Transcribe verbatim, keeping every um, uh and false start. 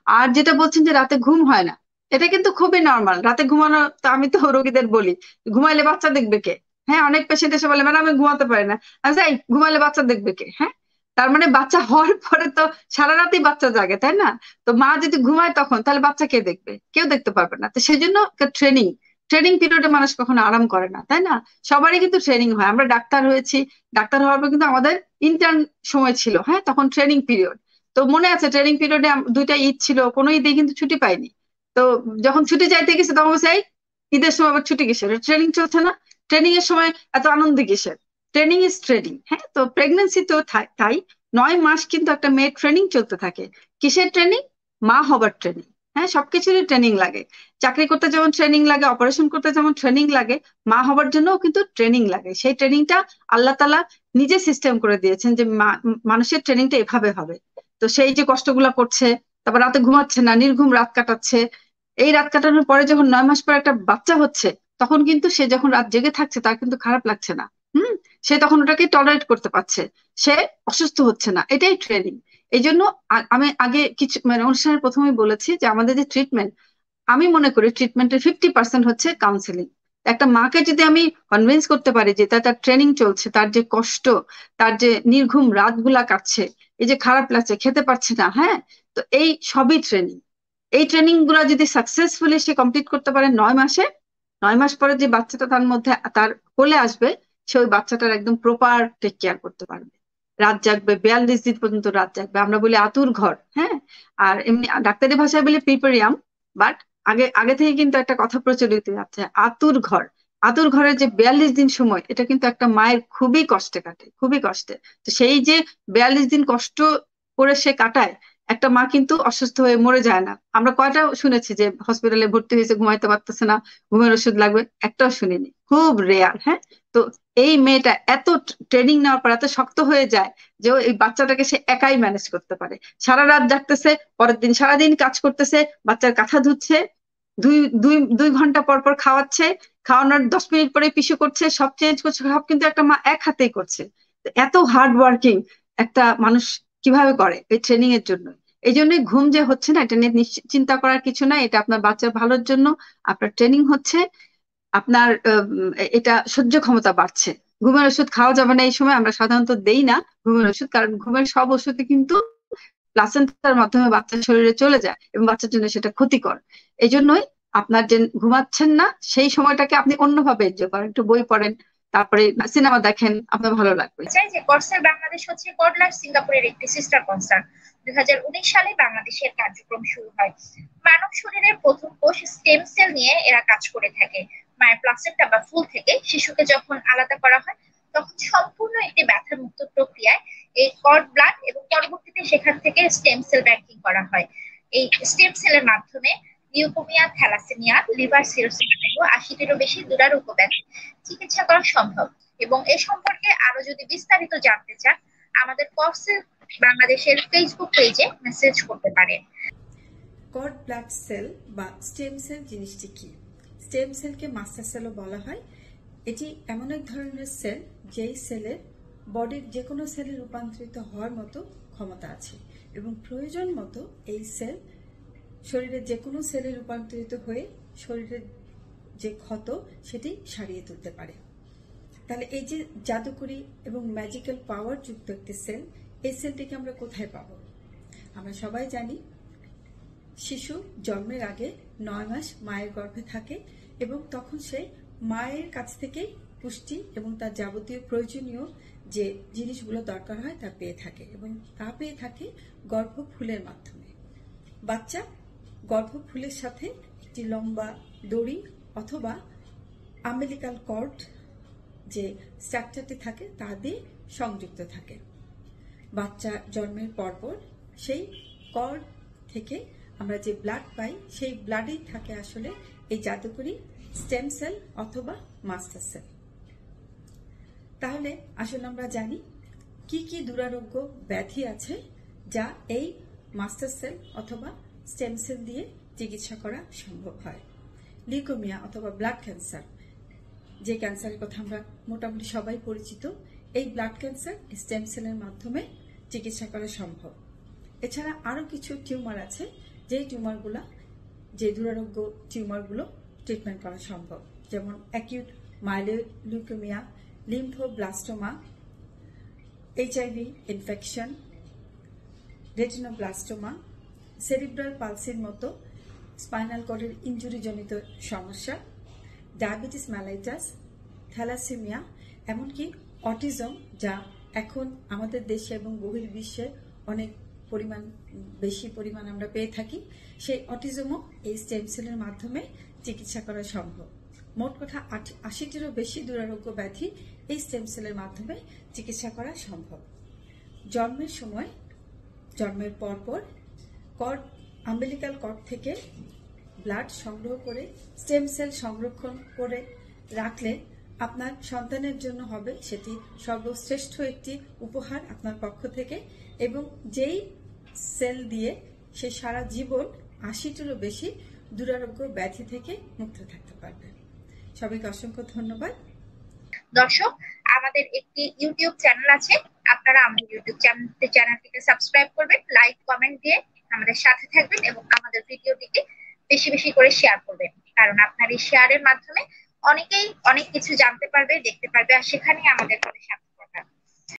আর যেটা বলছেন যে রাতে ঘুম হয় না, এটা কিন্তু খুবই নর্মাল। রাতে ঘুমানো তো আমি তো রোগীদের বলি, ঘুমাইলে বাচ্চা দেখবে কে? হ্যাঁ, অনেক পেশেন্ট এসে বলে ম্যাডাম আমি ঘুমাতে পারি না। আমি যাই, ঘুমাইলে বাচ্চা দেখবে কে? হ্যাঁ, তার মানে বাচ্চা হওয়ার পরে তো সারা রাতেই বাচ্চা জাগে, তাই না? তো মা যদি ঘুমায় তখন, তাহলে বাচ্চা কে দেখবে? কেউ দেখতে পারবে না। তো সেই জন্য ট্রেনিং, ট্রেনিং পিরিয়ডে মানুষ কখনো আরাম করে না, তাই না? সবারই কিন্তু ট্রেনিং হয়। আমরা ডাক্তার হয়েছি, ডাক্তার হওয়ার পর কিন্তু আমাদের ইন্টার্ন সময় ছিল, হ্যাঁ, তখন ট্রেনিং পিরিয়ড। তো মনে আছে ট্রেনিং পিরিয়ডে দুইটা ঈদ ছিল, কোনো ঈদে কিন্তু ছুটি পাইনি। তো যখন ছুটি চাইতে গেছে তখন বলছে, এই ঈদের সময় আবার ছুটি কিসের? ট্রেনিং চলছে না? ট্রেনিং এর সময় এত আনন্দ কিসের? Training is training. হ্যাঁ, তো প্রেগনেন্সি তো থা- তাই নয় মাস কিন্তু একটা মেয়ের ট্রেনিং চলতে থাকে। কিসের ট্রেনিং? মা হবার ট্রেনিং। হ্যাঁ, সবকিছুরই ট্রেনিং লাগে। চাকরি করতে যেমন ট্রেনিং লাগে, অপারেশন করতে যেমন ট্রেনিং লাগে, মা হবার জন্যও কিন্তু ট্রেনিং লাগে। সেই ট্রেনিংটা আল্লাহ তাআলা নিজে সিস্টেম করে দিয়েছেন যে মা- মানুষের ট্রেনিংটা এভাবে হবে। তো সেই যে কষ্টগুলা করছে, তারপর রাতে ঘুমাচ্ছে না, নির্ঘুম রাত কাটাচ্ছে। এই রাত কাটানোর পরে যখন নয় মাস পর একটা বাচ্চা হচ্ছে, তখন কিন্তু সে যখন রাত জেগে থাকছে তার কিন্তু খারাপ লাগছে না। হুম, সে তখন ওটাকে টলারেট করতে পারছে। সে অসুস্থ হচ্ছে না, এটাই ট্রেনিং। এই জন্য আ- আমি আগে কিছু মানে অনুষ্ঠানের প্রথমেই বলেছি যে আমাদের যে ট্রিটমেন্ট, আমি মনে করি ট্রিটমেন্টের ফিফটি পার্সেন্ট হচ্ছে কাউন্সেলিং। একটা মাকে যদি আমি কনভিন্স করতে পারি যে তার তার ট্রেনিং চলছে, তার যে কষ্ট, তার যে নির্ঘুম রাতগুলা কাটছে, এই যে খারাপ লাগছে, খেতে পারছে না, হ্যাঁ, তো এই সবই ট্রেনিং। এই ট্রেনিং গুলা যদি সাকসেসফুলি সে কমপ্লিট করতে পারে নয় মাসে, নয় মাস পরে যে বাচ্চাটা তার মধ্যে তার কোলে আসবে, সে ওই বাচ্চাটার একদম প্রপার টেক কেয়ার করতে পারবে। রাত জাগবে, বিয়াল্লিশ দিন পর্যন্ত রাত জাগবে, আমরা বলি আতুর ঘর। হ্যাঁ, আর এমনি ডাক্তারি ভাষায় বলি পিপেরিয়াম। বাট আগে আগে থেকে কিন্তু একটা কথা প্রচলিত আছে, আতুর ঘর। আতুর ঘরের যে বিয়াল্লিশ দিন সময়, এটা কিন্তু একটা মায়ের খুবই কষ্টে কাটে, খুবই কষ্টে। তো সেই যে বিয়াল্লিশ দিন কষ্ট করে সে কাটায়, একটা মা কিন্তু অসুস্থ হয়ে মরে যায় না। আমরা কয়টা শুনেছি যে হসপিটালে ভর্তি হয়েছে, ঘুমাইতে পারতেছে না, ঘুমের ওষুধ লাগবে? একটাও শুনিনি, খুব রেয়ার। হ্যাঁ, তো এই মেয়েটা এত ট্রেনিং নেওয়ার পর এত শক্ত হয়ে যায় যে ও এই বাচ্চাটাকে সে একাই ম্যানেজ করতে পারে। সারা রাত জাগতেছে, পরের দিন সারাদিন কাজ করতেছে, বাচ্চার কাঁথা ধুচ্ছে, দুই দুই দুই ঘন্টা পর পর খাওয়াচ্ছে, খাওয়ানোর দশ মিনিট পরে পিছু করছে, সব চেঞ্জ করছে, সব কিন্তু একটা মা এক হাতেই করছে। তো এত হার্ড ওয়ার্কিং একটা মানুষ কিভাবে করে? এই ট্রেনিং এর জন্য। এই জন্যই ঘুম যে হচ্ছে না, এটা নিয়ে নিশ্চি- চিন্তা করার কিছু নাই। এটা আপনার বাচ্চার ভালোর জন্য আপনার ট্রেনিং হচ্ছে। আপনার উম, এটা সহ্য ক্ষমতা বাড়ছে। ঘুমের ওষুধ খাওয়া যাবে না এই সময়, আমরা সাধারণত দেই না ঘুমের ওষুধ, কারণ ঘুমের সব ওষুধই কিন্তু প্লাসেন্টার মাধ্যমে বাচ্চার শরীরে চলে যায় এবং বাচ্চার জন্য সেটা ক্ষতিকর। এই জন্যই আপনার যে ঘুমাচ্ছেন না সেই সময়টাকে আপনি অন্যভাবে এনজয় করেন, একটু বই পড়েন, তারপরে সিনেমা দেখেন, আপনার ভালো লাগবে। চাই যে কর্সের বাংলাদেশ হচ্ছে কডলার সিঙ্গাপুরের একটি সিস্টার কনসার্ন। দুই হাজার উনিশ সালে বাংলাদেশের কার্যক্রম শুরু হয়। মানব শরীরের প্রথম কোষ স্টেম সেল নিয়ে এরা কাজ করে থাকে। মায়ের প্লাসেন্টা বা ফুল থেকে শিশুকে যখন আলাদা করা হয়, তখন সম্পূর্ণ একটি ব্যথা মুক্ত প্রক্রিয়ায় এই কর্ড ব্লাড এবং পরবর্তীতে সেখান থেকে স্টেম সেল ব্যাংকিং করা হয়। এই স্টেম সেলের মাধ্যমে লিউকোমিয়া, থ্যালাসেমিয়া, লিভার সিরোসিস সহ আশিটিরও বেশি দুরারোগ্য ব্যাধি চিকিৎসা করা সম্ভব। এবং এ সম্পর্কে আরো যদি বিস্তারিত জানতে চান, আমাদের কফসেল বাংলাদেশের ফেসবুক পেজে মেসেজ করতে পারেন। কড ব্লাড সেল বা স্টেম সেল জিনিসটি কি? স্টেম সেলকে মাস্টার সেলও বলা হয়। এটি এমন এক ধরনের সেল যেই সেলের বডির যে কোনো সেলে রূপান্তরিত হওয়ার মতো ক্ষমতা আছে এবং প্রয়োজন মতো এই সেল শরীরের যে কোনো সেলে রূপান্তরিত হয়ে শরীরের যে ক্ষত সেটি সারিয়ে তুলতে পারে। তাহলে এই যে জাদুকরি এবং ম্যাজিক্যাল পাওয়ার যুক্ত একটি সেল, এই সেলটিকে আমরা কোথায় পাবো? আমরা সবাই জানি শিশু জন্মের আগে নয় মাস মায়ের গর্ভে থাকে এবং তখন সে মায়ের কাছ থেকেই পুষ্টি এবং তার যাবতীয় প্রয়োজনীয় যে জিনিসগুলো দরকার হয় তা পেয়ে থাকে এবং তা পেয়ে থাকে গর্ভফুলের মাধ্যমে। বাচ্চা গর্ভফুলের সাথে একটি লম্বা দড়ি অথবা আম্বিলিকাল কর্ড যে স্ট্রাকচারটি থাকে তা দিয়ে সংযুক্ত থাকে। বাচ্চা জন্মের পরপর সেই কর্ড থেকে আমরা যে ব্লাড পাই, সেই ব্লাডেই থাকে আসলে এই জাদুকরি স্টেম সেল অথবা মাস্টার সেল। তাহলে আসলে আমরা জানি কি কি দুরারোগ্য ব্যাধি আছে যা এই মাস্টার সেল অথবা স্টেম সেল দিয়ে চিকিৎসা করা সম্ভব হয়। লিউকেমিয়া অথবা ব্লাড ক্যান্সার, যে ক্যান্সারের কথা আমরা মোটামুটি সবাই পরিচিত, এই ব্লাড ক্যান্সার স্টেম সেলের মাধ্যমে চিকিৎসা করা সম্ভব। এছাড়া আরো কিছু টিউমার আছে যেই টিউমারগুলো যে দুরারোগ্য টিউমারগুলো ট্রিটমেন্ট করা সম্ভব, যেমন acute myeloleukaemia, lymphoblastoma, HIV infection, retinoblastoma, cerebral পালসির মতো স্পাইনাল কর্ডের ইনজুরিজনিত সমস্যা, ডায়াবেটিস মেলাইটাস, থ্যালাসেমিয়া, এমনকি অটিজম, যা এখন আমাদের দেশে এবং বহির্বিশ্বে অনেক পরিমাণ বেশি পরিমাণ আমরা পেয়ে থাকি, সেই অটিজমও এই স্টেম সেলের মাধ্যমে চিকিৎসা করা সম্ভব। মোট কথা আশিটিরও বেশি দুরারোগ্য ব্যাধি এই স্টেম সেলের মাধ্যমে চিকিৎসা করা সম্ভব। জন্মের সময়, জন্মের পরপর কর্ড আম্বিলিকাল কর্ড থেকে ব্লাড সংগ্রহ করে স্টেম সেল সংরক্ষণ করে রাখলে আপনার সন্তানের জন্য হবে সেটি সর্বশ্রেষ্ঠ একটি উপহার আপনার পক্ষ থেকে, এবং যেই সেল দিয়ে সে সারা জীবন আশিটিরও বেশি দুরারোগ্য ব্যাধি থেকে মুক্ত থাকতে পারবে। সবাইকে অসংখ্য ধন্যবাদ। দর্শক, আমাদের একটি ইউটিউব চ্যানেল আছে, আপনারা আমাদের ইউটিউব চ্যানেলটিকে সাবস্ক্রাইব করবেন, লাইক কমেন্ট দিয়ে আমাদের সাথে থাকবেন এবং আমাদের ভিডিওটিকে বেশি বেশি করে শেয়ার করবেন, কারণ আপনার এই শেয়ারের মাধ্যমে অনেকেই অনেক কিছু জানতে পারবে, দেখতে পারবে, আর সেখানেই আমাদের সাথে